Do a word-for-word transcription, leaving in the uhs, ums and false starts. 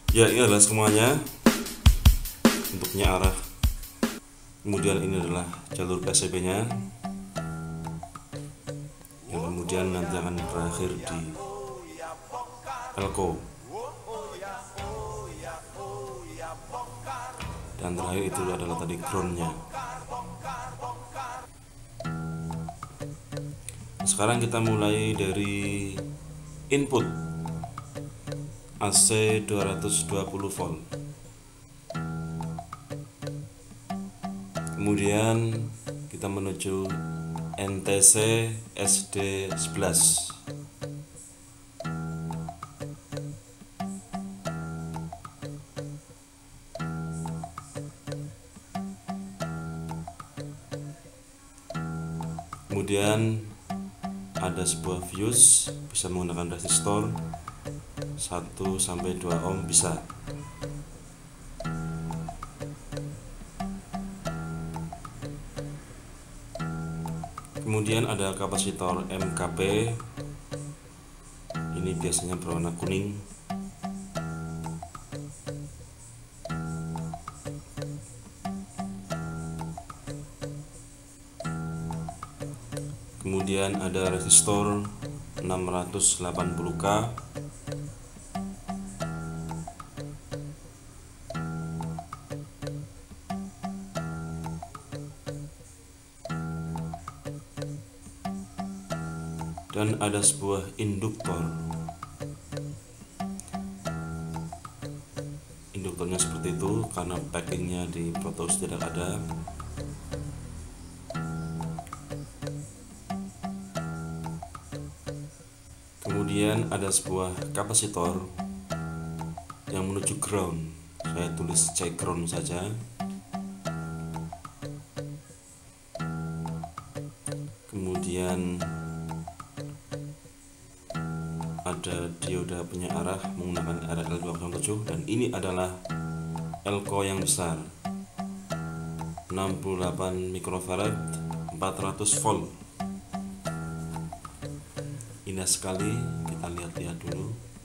Ya, ini adalah semuanya bentuknya arah. Kemudian ini adalah jalur P C B nya, yang kemudian nanti akan berakhir di elko. Dan terakhir itu adalah tadi groundnya. Sekarang kita mulai dari input A C dua ratus dua puluh volt. Kemudian kita menuju N T C S D sebelas. Kemudian ada sebuah fuse, bisa menggunakan resistor satu sampai dua ohm bisa. Kemudian ada kapasitor M K P. Ini biasanya berwarna kuning. Kemudian ada resistor enam ratus delapan puluh K. Dan ada sebuah induktor. Induktornya seperti itu karena packingnya di Pro Tools tidak ada. Kemudian ada sebuah kapasitor yang menuju ground. Saya tulis C ground saja. Kemudian ada dioda penyearah menggunakan R L dua nol tujuh, dan ini adalah elko yang besar enam puluh delapan mikrofarad empat ratus volt. Indah sekali, kita lihat-lihat dulu.